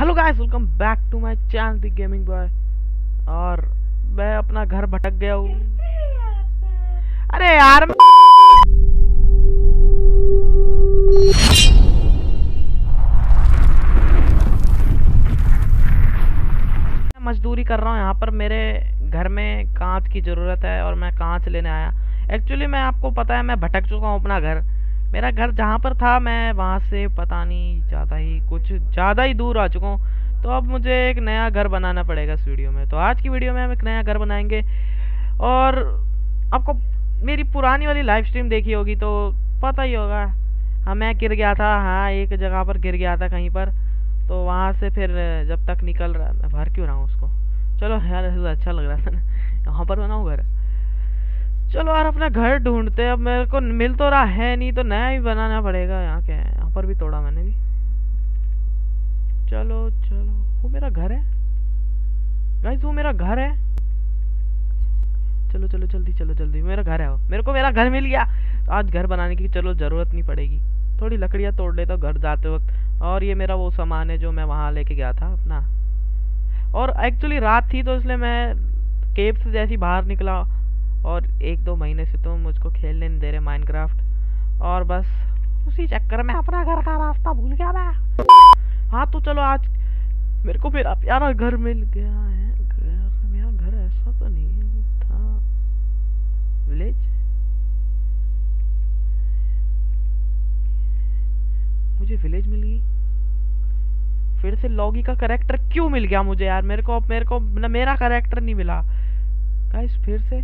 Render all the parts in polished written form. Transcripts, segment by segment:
Hello guys, welcome back to my channel the gaming boy. और मैं अपना घर भटक गया हूँ। अरे यार, मजदूरी कर रहा हूँ यहाँ पर। मेरे घर में कांच की ज़रूरत है और मैं कांच लेने आया। एक्चुअली मैं आपको पता है, मैं भटक चुका हूँ अपना घर। मेरा घर जहाँ पर था, मैं वहाँ से पता नहीं कुछ ज़्यादा ही दूर आ चुका हूँ। तो अब मुझे एक नया घर बनाना पड़ेगा इस वीडियो में। तो आज की वीडियो में हम एक नया घर बनाएंगे। और आपको मेरी पुरानी वाली लाइव स्ट्रीम देखी होगी तो पता ही होगा। हाँ, मैं गिर गया था। हाँ, एक जगह पर गिर गया था कहीं पर। तो वहाँ से फिर जब तक निकल रहा, मैं भर क्यों रहा हूँ उसको। चलो यार, ऐसे तो अच्छा लग रहा था ना। यहाँ पर बनाऊँ घर। चलो यार, अपना घर ढूंढते। अब मेरे को मिल तो रहा है नहीं, तो नया ही बनाना पड़ेगा। यहाँ क्या है, यहाँ पर भी तोड़ा मैंने भी। चलो चलो, वो मेरा घर है गाइस, वो मेरा घर है। चलो चलो जल्दी, चलो जल्दी, मेरा घर है वो। मेरे को मेरा घर मिल गया। तो आज घर बनाने की चलो जरूरत नहीं पड़ेगी। थोड़ी लकड़ियाँ तोड़ लेता हूँ घर जाते वक्त। और ये मेरा वो सामान है जो मैं वहाँ लेके गया था अपना। और एक्चुअली रात थी तो इसलिए मैं केव से जैसे ही बाहर निकला। और 1-2 महीने से तो मुझको खेलने नहीं दे रहे माइनक्राफ्ट। और बस उसी चक्कर में अपना घर का रास्ता भूल गया मैं। हाँ तो चलो, आज मेरे को मेरा प्यारा घर मिल गया है। मेरा घर ऐसा तो नहीं था। विलेज, मुझे विलेज मिल गई। फिर से लॉगी का कैरेक्टर क्यों मिल गया मुझे यार। मेरे को ना, मेरा कैरेक्टर नहीं मिला गाइस। फिर से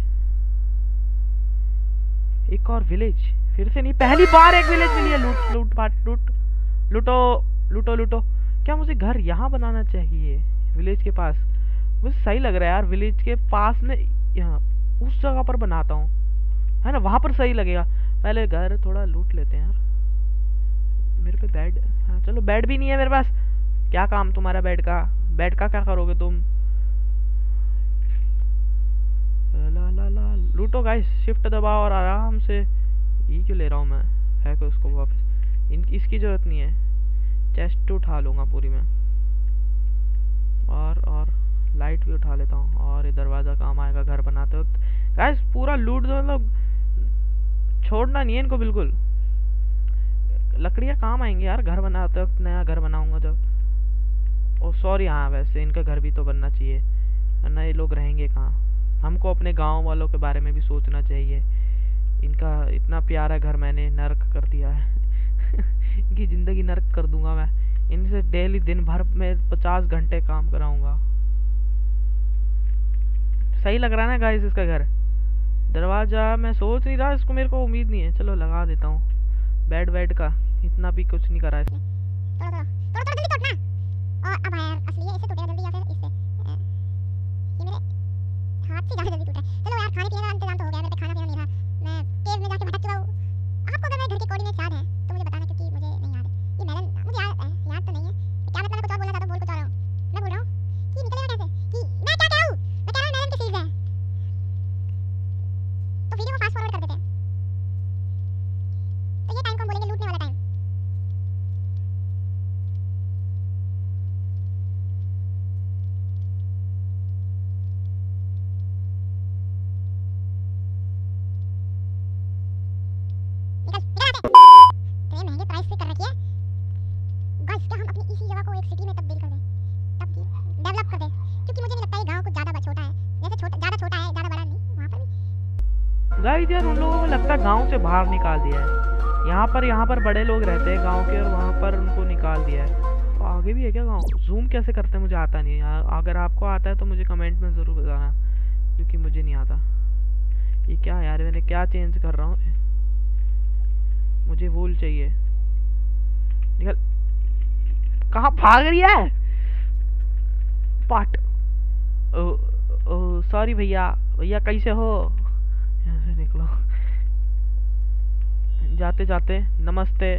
एक और विलेज। फिर से नहीं, पहली बार एक विलेज मिली है। लूट लूट पाट लूट, लूटो लूटो लूटो। क्या मुझे घर यहाँ बनाना चाहिए विलेज के पास? मुझे सही लग रहा है यार, विलेज के पास में। यहाँ उस जगह पर बनाता हूँ, है ना, वहां पर सही लगेगा। पहले घर थोड़ा लूट लेते हैं यार। मेरे पे बेड, हाँ चलो, बेड भी नहीं है मेरे पास। क्या काम तुम्हारा बेड का? बेड का क्या करोगे तुम? ला ला ला, लूटो गाइस, शिफ्ट दबाओ और आराम से। ये क्यों ले रहा हूँ मैं? है कि उसको वापस इसकी जरूरत नहीं है। चेस्ट उठा लूंगा पूरी में। और लाइट भी उठा लेता हूँ। और ये दरवाजा काम आएगा घर बनाते वक्त। गाइस पूरा लूट दो, मतलब छोड़ना नहीं है इनको बिल्कुल। लकड़ियाँ काम आएंगी यार घर बनाते वक्त, नया घर बनाऊंगा जब। ओ सॉरी, हाँ वैसे इनका घर भी तो बनना चाहिए, वरना ये लोग रहेंगे कहाँ। हमको अपने गांव वालों के बारे में भी सोचना चाहिए। इनका इतना प्यारा घर मैंने नर्क कर दिया है। इनकी जिंदगी नर्क कर दूंगा मैं। इनसे डेली दिन भर में 50 घंटे काम कराऊंगा। सही लग रहा है ना गाइस इसका घर? दरवाजा मैं सोच नहीं रहा इसको, मेरे को उम्मीद नहीं है। चलो लगा देता हूँ। बेड वेड का इतना भी कुछ नहीं करा इसने। थोड़ा थोड़ा थोड़ा जल्दी तोड़ना। और अब यार असली है, इससे टूटेगा जल्दी या फिर इससे। ये मेरे हाथ से ज्यादा जल्दी टूटा है। चलो यार, खाने पीने का इंतजाम तो हो गया। मेरे पे खाना पीना नहीं रहा। मैं केव में जाके भटक चुका हूँ। आपको अगर मेरे घर के कोऑर्डिनेट्स याद है तो मुझे बताना, क्योंकि मुझे नहीं याद है। ये मेलन मुझे याद तो नहीं है। क्या मतलब, मैं कुछ और बोलना चाहता हूँ, बोल कुछ और रहा हूँ। मैं बोल रहा हूँ कि निकलेगा कैसे, कि मैं क्या कह रहा हूँ। मैं कह रहा हूँ मेलन की सीरीज है। तो वीडियो को फास्ट फॉरवर्ड कर देते हैं। तो ये टाइम को हम बोलेंगे लूटने वाला टाइम। इतने महंगे प्राइस पे कर रखी है गाइस। क्या हम अपनी इसी जगह को एक सिटी में तब्दील कर दें, तब डेवलप कर दें? क्योंकि मुझे नहीं लगता ये गांव कुछ ज्यादा छोटा है। जैसे ज्यादा छोटा है, ज्यादा बड़ा नहीं। वहां पर भी गाइस यार, उन लोगों को लगता है गांव से बाहर निकाल दिया है। यहाँ पर बड़े लोग रहते हैं गांव के, और वहाँ पर उनको निकाल दिया है। तो आगे भी है क्या गांव? जूम कैसे करते हैं मुझे आता नहीं है। अगर आपको आता है तो मुझे कमेंट में ज़रूर बताना, क्योंकि मुझे नहीं आता। ये क्या यार, मैंने क्या चेंज कर रहा हूँ? मुझे वूल चाहिए। निकल, कहाँ भाग रही है? पाट, सॉरी भैया। भैया कैसे हो? यहाँ से निकलो। जाते जाते नमस्ते।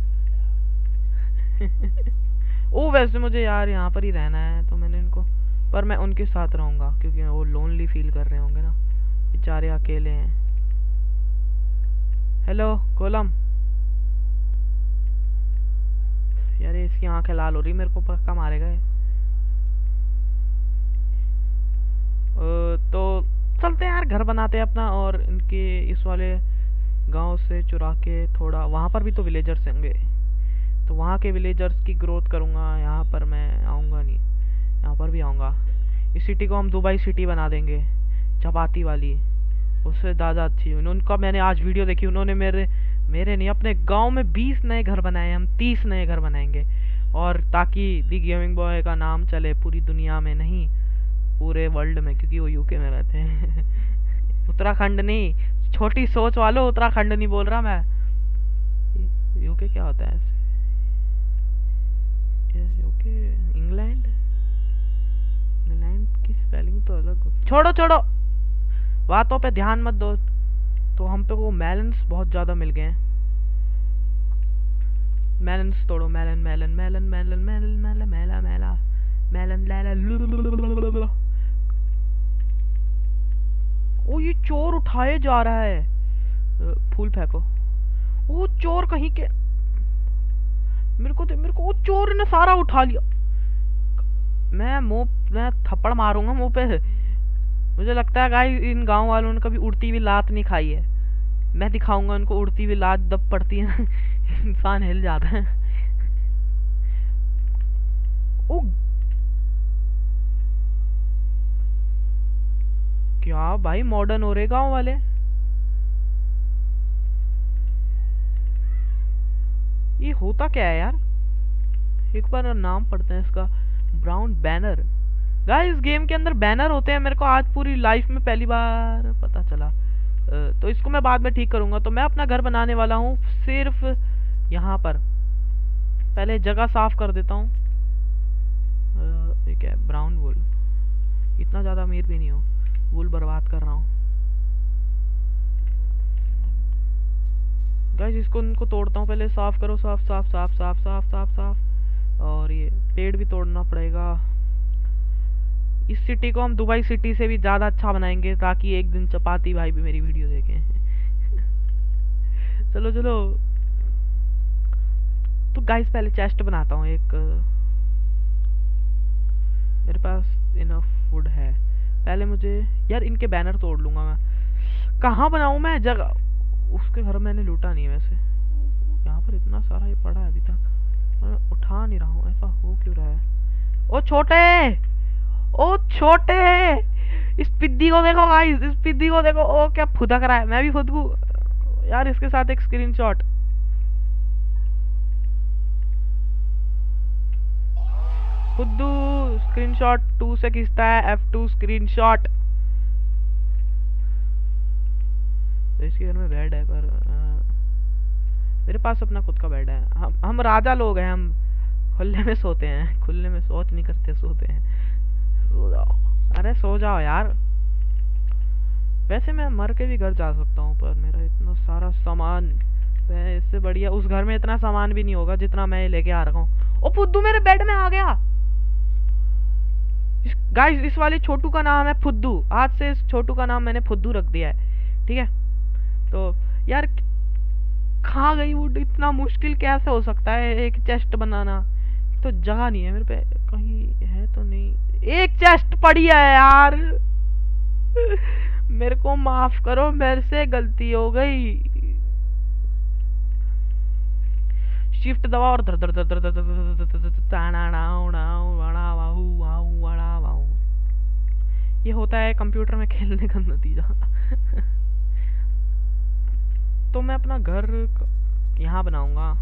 ओ वैसे मुझे यार यहाँ पर ही रहना है, तो मैंने इनको, पर मैं उनके साथ रहूंगा क्योंकि वो लोनली फील कर रहे होंगे ना, बेचारे अकेले हैं। हेलो कोलम, यार ये इसकी आंखें लाल हो रही, मेरे को पक्का मारेगा ये। तो चलते हैं यार, घर बनाते हैं अपना, और इनके इस वाले गांव से चुरा के थोड़ा, वहां पर भी तो विलेजर्स होंगे, तो वहाँ के विलेजर्स की ग्रोथ करूँगा। यहाँ पर मैं आऊँगा नहीं, यहाँ पर भी आऊँगा। इस सिटी को हम दुबई सिटी बना देंगे, चपाती वाली, उससे ज़्यादा अच्छी। उनका मैंने आज वीडियो देखी, उन्होंने मेरे नहीं, अपने गांव में 20 नए घर बनाए, हम 30 नए घर बनाएंगे, और ताकि दी गेमिंग बॉय का नाम चले पूरी दुनिया में, नहीं पूरे वर्ल्ड में, क्योंकि वो यूके में रहते हैं। उत्तराखंड नहीं, छोटी सोच वालों, उत्तराखंड नहीं बोल रहा मैं। यूके क्या होता है? यूके इंग्लैंड, इंग्लैंड की स्पेलिंग तो अलग हो। छोड़ो छोड़ो, बातों पे ध्यान मत दो। तो हम पे वो मेलन्स बहुत ज्यादा मिल गए हैं। मेलन्स तोड़ो, melon melon melon melon melon melon मेला मेला मेलन लेला। ओ ये चोर उठाए जा रहा है, फूल फेंको। ओ चोर कहीं के, मेरे को वो चोर ने सारा उठा लिया। मैं थप्पड़ मारूंगा मुंह पे। मुझे लगता है गाइस इन गांव वालों ने कभी उड़ती हुई लात नहीं खाई है। मैं दिखाऊंगा उनको उड़ती हुई लात दब पड़ती है ना, इंसान हिल जाता है। ओ क्या भाई मॉडर्न हो रहे गांव वाले। ये होता क्या है यार, एक बार नाम पढ़ते हैं इसका, ब्राउन बैनर। गाइस इस गेम के अंदर बैनर होते हैं, मेरे को आज पूरी लाइफ में पहली बार पता चला। तो इसको मैं बाद में ठीक करूंगा। तो मैं अपना घर बनाने वाला हूँ सिर्फ यहाँ पर। पहले जगह साफ कर देता हूँ। ये क्या है? Brown wool. इतना ज्यादा अमीर भी नहीं हो, वुल बर्बाद कर रहा हूँ। गाइस इसको इनको तोड़ता हूँ, पहले साफ करो, साफ साफ साफ साफ साफ साफ साफ। और ये पेड़ भी तोड़ना पड़ेगा। इस सिटी को हम दुबई सिटी से भी ज्यादा अच्छा बनाएंगे, ताकि एक दिन चपाती भाई भी मेरी वीडियो देखें। चलो चलो। तो गाइस पहले चेस्ट बनाता हूँ एक, मेरे पास इनफ फूड है। पहले मुझे यार इनके बैनर तोड़ लूंगा मैं। कहाँ बनाऊं मैं जगह? उसके घर मैंने लूटा नहीं है वैसे। यहाँ पर इतना सारा ये पड़ा है अभी तक, मैं उठा नहीं रहा हूँ, ऐसा हो क्यों रहा है? ओ छोटे, ओ छोटे, इस पिद्दी को देखो गाइस, इस पिद्दी को देखो। ओ क्या फुदक रहा है, मैं भी फुदकू यार। इसके साथ एक स्क्रीनशॉट। खुद्दू स्क्रीनशॉट 2 से खींचता है, F2 स्क्रीनशॉट। तो इसके घर में बेड है, पर मेरे पास अपना खुद का बेड है। हम राजा लोग हैं, हम खुले में सोते हैं, खुले में सोच नहीं करते, सोते हैं। सो जाओ, अरे सो जाओ यार। वैसे मैं मर के भी घर जा सकता हूँ, पर मेरा इतना सारा सामान, इससे बढ़िया उस घर में इतना सामान भी नहीं होगा जितना मैं लेके आ रखा हूँ। ओ फुद्दू मेरे बेड में आ गया। गाइस इस वाले छोटू का नाम है फुद्दू। आज से इस छोटू का नाम मैंने फुद्दू रख दिया है, ठीक है। तो यार कहाँ गई वुड? इतना मुश्किल कैसे हो सकता है एक चेस्ट बनाना? तो जगह नहीं है मेरे पे, कहीं है तो नहीं। एक चेस्ट पड़ी है यार, मेरे को माफ करो, मेरे से गलती हो गई। शिफ्ट दबा और धर धर धर धर ये होता है कंप्यूटर में खेलने का नतीजा। तो मैं अपना घर यहाँ बनाऊंगा,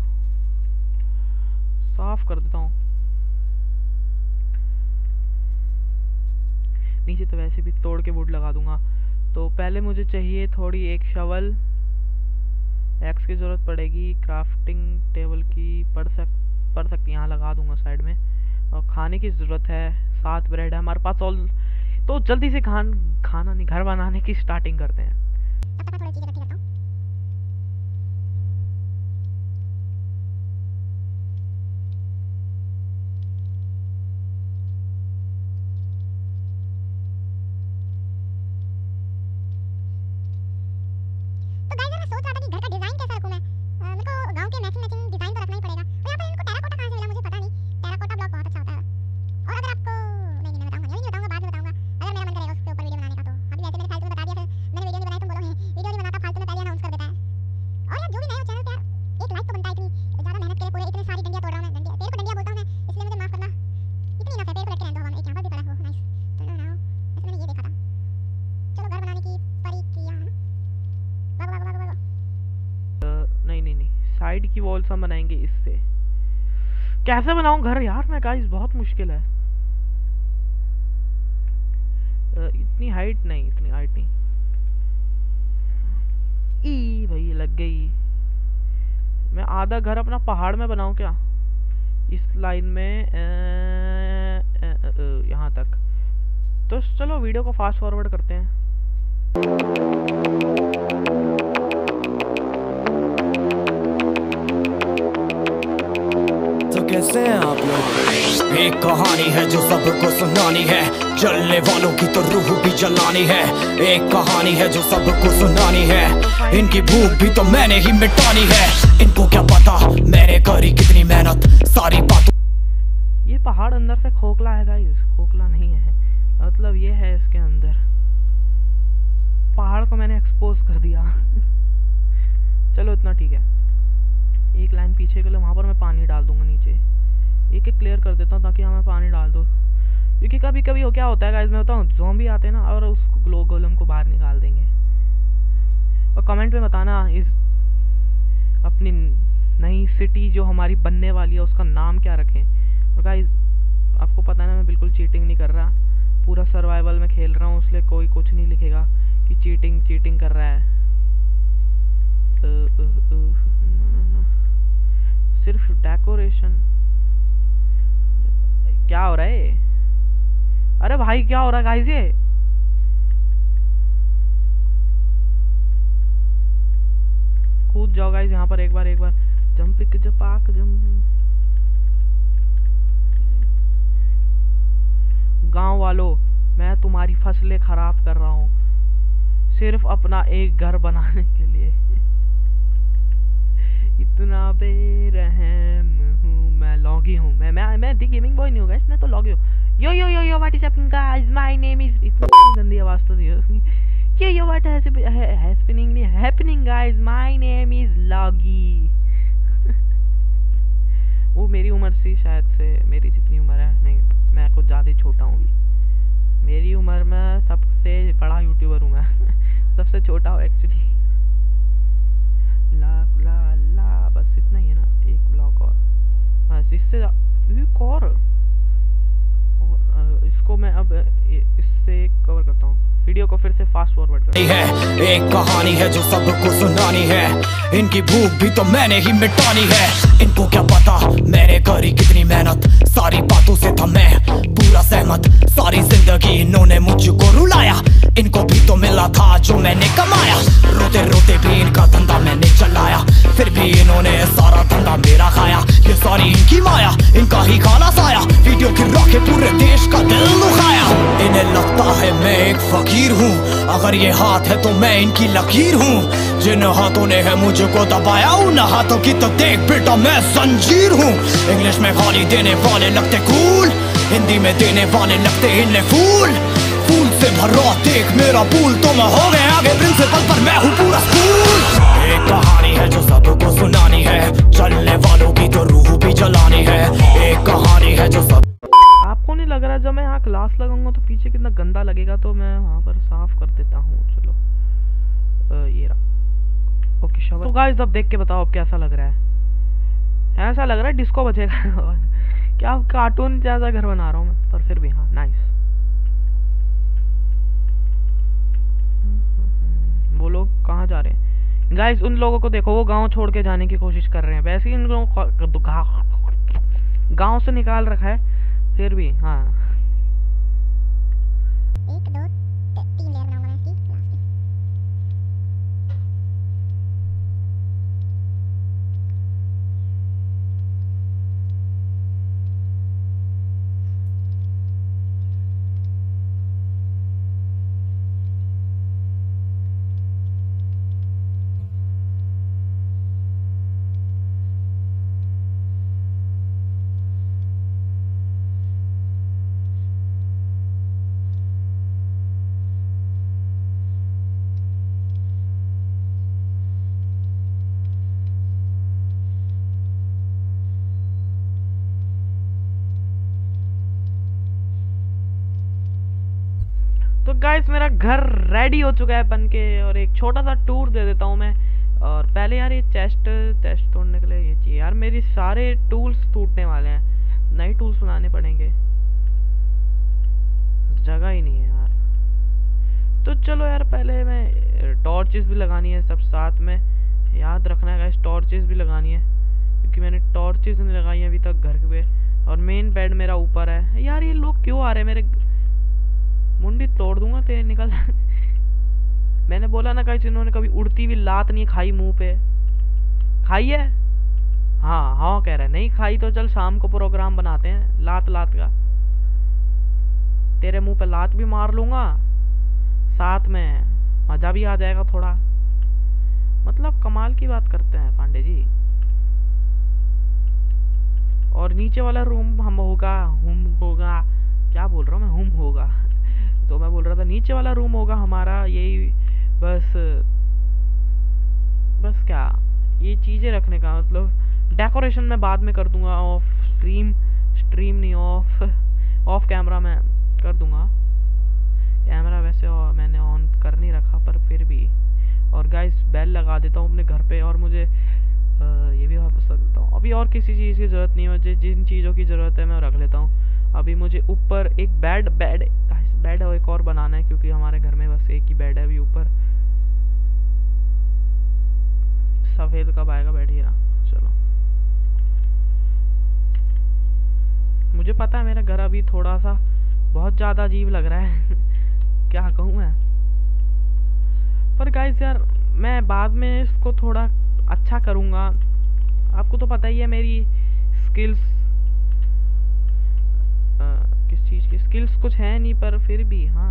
साफ कर देता हूँ। नीचे तो वैसे भी तोड़ के वुड लगा दूंगा। तो पहले मुझे चाहिए थोड़ी एक शवल, एक्स की जरूरत पड़ेगी, क्राफ्टिंग टेबल की पड़ सकती, यहाँ लगा दूंगा साइड में। और खाने की जरूरत है, 7 ब्रेड है हमारे पास। और तो जल्दी से खाना नहीं, घर बनाने की स्टार्टिंग करते हैं। घर का डिजाइन कैसा रखूं मैं? मेरे को गांव के मैचिंग मैचिंग डिजाइन तो रखना ही पड़ेगा। और यहाँ पर इनको टेराकोटा कहाँ से मिला साइड की वॉल्स हम बनाएंगे इससे। कैसे बनाऊं घर यार मैं गाइस, बहुत मुश्किल है। इतनी हाइट नहीं, इतनी हाइट नहीं। ई भाई लग गई। मैं आधा घर अपना पहाड़ में बनाऊं क्या, इस लाइन में यहाँ तक। तो चलो वीडियो को फास्ट फॉरवर्ड करते हैं। तो कैसे हैं आप लोग? एक कहानी है जो सबको सुनानी है, जलने वालों की तो रूह भी जलानी है। एक कहानी है जो सबको सुनानी है, इनकी भूख भी तो मैंने ही मिटानी है। इनको क्या पता मैंने करी कितनी मेहनत, सारी बातों। ये पहाड़ अंदर से खोखला है गाइस, खोखला नहीं है, मतलब ये है इसके अंदर। पहाड़ को मैंने एक्सपोज कर दिया। चलो इतना ठीक है। एक लाइन पीछे के लिए वहां पर मैं पानी डाल दूंगा नीचे। एक एक क्लियर कर देता हूँ ताकि हमें पानी डाल दो, क्योंकि कभी कभी हो क्या होता है गाइस, मैं बताऊँ ज़ॉम्बी आते हैं ना और उस गोलम को बाहर निकाल देंगे। और कमेंट में बताना इस अपनी नई सिटी जो हमारी बनने वाली है उसका नाम क्या रखें। और गाइस आपको पता है ना, मैं बिल्कुल चीटिंग नहीं कर रहा, पूरा सर्वाइवल में खेल रहा हूँ, इसलिए कोई कुछ नहीं लिखेगा कि चीटिंग कर रहा है। सिर्फ डेकोरेशन। क्या हो रहा है? अरे भाई क्या हो रहा है गाइस? ये कूद जाओ गाइस यहाँ पर एक बार जंप जपाक जंप। गांव वालों, मैं तुम्हारी फसलें खराब कर रहा हूँ सिर्फ अपना एक घर बनाने के लिए। इतना बेरहम हूँ मैं, लॉगी हूँ मैं दी गेमिंग बॉय नहीं होगा इसमें तो लॉगी हूँ। Yo what is happening guys, my name is. इतनी गंदी आवाज तो दी है। Yo what happening guys, my name is Loggy. वो मेरी उम्र से शायद से, मेरी जितनी उम्र है, नहीं मैं कुछ ज़्यादा छोटा हूँ भी। मेरी उम्र में सबसे बड़ा यूट्यूबर हूँ मैं। सबसे छोटा हूँ एक्चुअली। ला ला ला बस इतना ही है ना, एक ब्लॉक और बस, इससे एक और इसको मैं अब इससे कवर करता हूँ। वीडियो को फिर से फास्ट फॉरवर्ड करता हूँ। एक कहानी है जो सबको सुनानी है, इनकी भूख भी तो मैंने ही मिटानी है। इनको क्या पता मैंने करी कितनी मेहनत, सारी बातों से था मैं पूरा सहमत। सारी जिंदगी इन्होंने मुझको रुलाया, इनको भी तो मिला था जो मैंने कमाया। रोते रोते भी इनका धंधा मैंने चलाया, फिर भी इन्होंने सारा धंधा मेरा खाया। ये सारी इनकी माया, इनका ही काला साया, वीडियो गिरा के पूरे देश का दिल दुखाया। इन्हें लगता है मैं एक फकीर हूँ, अगर ये हाथ है तो मैं इनकी लकीर हूँ। जिन हाथों ने है मुझको दबाया, उन हाथों की तो देख बेटा मैं जंजीर हूँ। इंग्लिश में गाली देने वाले लगते कूल, हिंदी में देने वाले लगते इन्हें फूल। फूल से भरा देख मेरा पूल, तो मैं हो गया आगे प्रिंसिपल पर मैं हूँ पूरा स्कूल। एक कहानी है जो सबको सुनानी है, चलने वालों की तो रूह भी जलानी है। एक कहानी है जो सब। आपको नहीं लग रहा जब मैं यहाँ ग्लास लगाऊंगा तो पीछे कितना गंदा लगेगा, तो मैं वहाँ पर साफ कर देता हूँ। चलो ये रहा। ओके शाबाश। तो गाइस अब देख के बताओ अब कैसा लग रहा है? ऐसा लग रहा है डिस्को बचेगा। क्या कार्टून जैसा घर बना रहा हूँ मैं, पर फिर भी हाँ नाइस। वो लोग कहाँ जा रहे हैं गाइस? उन लोगों को देखो, वो गांव छोड़ के जाने की कोशिश कर रहे हैं। वैसे ही इन लोगों को गांव से निकाल रखा है, फिर भी हाँ। 1 2 3 लेयर बनाऊंगा मैं इसकी लास्ट की। तो गाइस मेरा घर रेडी हो चुका है बन के, और एक छोटा सा टूर दे देता हूँ मैं। और पहले यार ये चेस्ट तोड़ने के लिए ये चाहिए यार। मेरी सारे टूल्स टूटने वाले हैं, नए टूल्स बनाने पड़ेंगे, जगह ही नहीं है यार। तो चलो यार पहले मैं टॉर्चेस भी लगानी है सब साथ में, याद रखना है गाइस, टॉर्चेस भी लगानी है क्योंकि मैंने टॉर्चेस नहीं लगाई अभी तक घर पे। और मेन बेड मेरा ऊपर है। यार ये लोग क्यों आ रहे हैं मेरे, मुंडी तोड़ दूंगा तेरे, निकल। मैंने बोला ना गाइस, इन्होंने कभी उड़ती हुई लात नहीं खाई मुंह पे। खाई है? हाँ हाँ कह रहा है, नहीं खाई तो चल शाम को प्रोग्राम बनाते हैं लात लात का, तेरे मुंह पे लात भी मार लूंगा, साथ में मजा भी आ जाएगा थोड़ा। मतलब कमाल की बात करते हैं पांडे जी। और नीचे वाला रूम हम होगा क्या बोल रहा हूँ मैं, हुम होगा। तो मैं बोल रहा था नीचे वाला रूम होगा हमारा, यही बस क्या ये चीजें रखने का, मतलब डेकोरेशन मैं बाद में कर दूंगा, ऑफ स्ट्रीम नहीं, ऑफ कैमरा में कर दूंगा। कैमरा वैसे मैंने ऑन कर नहीं रखा पर फिर भी। और गाइस बेल लगा देता हूँ अपने घर पे, और मुझे ये भी वापस रख देता हूँ। अभी और किसी चीज़ की ज़रूरत नहीं है मुझे, जिन चीज़ों की ज़रूरत है मैं रख लेता हूँ। अभी मुझे ऊपर एक बेड एक और बनाना है क्योंकि हमारे घर में बस एक ही बेड है अभी ऊपर। सफ़ेद कब आएगा बेड हीरा? चलो, मुझे पता है मेरा घर अभी थोड़ा सा बहुत ज़्यादा अजीब लग रहा है क्या कहूँ मैं, पर गाइस यार मैं बाद में इसको थोड़ा अच्छा करूँगा। आपको तो पता ही है मेरी स्किल्स, किस चीज़ की स्किल्स कुछ है नहीं, पर फिर भी हाँ।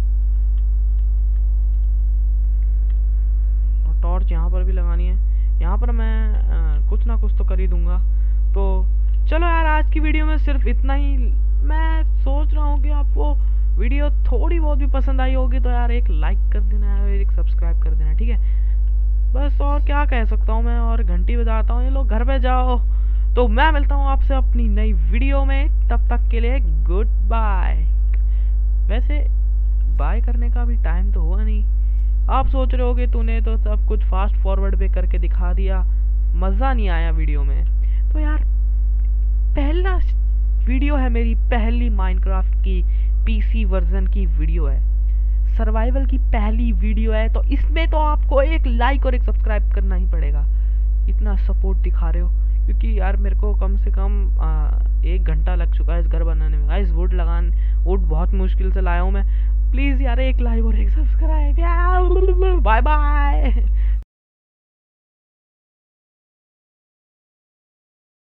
और टॉर्च यहाँ पर भी लगानी है, यहाँ पर मैं कुछ ना कुछ तो कर ही दूंगा। तो चलो यार आज की वीडियो में सिर्फ इतना ही। मैं सोच रहा हूँ कि आपको वीडियो थोड़ी बहुत भी पसंद आई होगी तो यार एक लाइक कर देना है और एक सब्सक्राइब कर देना, ठीक है? बस और क्या कह सकता हूँ मैं, और घंटी बजाता हूँ, ये लोग घर पे जाओ। तो मैं मिलता हूँ आपसे अपनी नई वीडियो में, तब तक के लिए गुड बाय। वैसे बाय करने का भी टाइम तो हुआ नहीं, आप सोच रहे होगे तूने तो सब कुछ फास्ट फॉरवर्ड पे करके दिखा दिया, मज़ा नहीं आया वीडियो में। तो यार पहला वीडियो है मेरी, पहली माइनक्राफ्ट की पीसी वर्जन की वीडियो है, सर्वाइवल की पहली वीडियो है, तो इसमें तो आपको एक लाइक और एक सब्सक्राइब करना ही पड़ेगा। इतना सपोर्ट दिखा रहे हो, क्योंकि यार मेरे को कम से कम 1 घंटा लग चुका है इस घर बनाने में। गाइस वुड बहुत मुश्किल से लाया हूँ मैं। प्लीज़ यार एक लाइक और एक सब्सक्राइब। Bye bye.